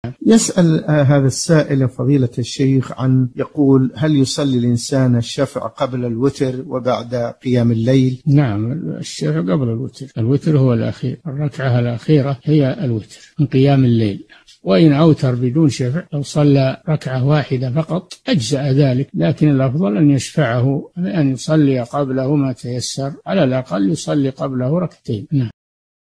يسأل هذا السائل فضيلة الشيخ عن يقول: هل يصلي الإنسان الشفع قبل الوتر وبعد قيام الليل؟ نعم، الشفع قبل الوتر، الوتر هو الأخير، الركعة الأخيرة هي الوتر من قيام الليل. وإن أوتر بدون شفع أو صلى ركعة واحدة فقط أجزأ ذلك، لكن الأفضل أن يشفعه، أن يصلي قبله ما تيسر، على الأقل يصلي قبله ركعتين. نعم.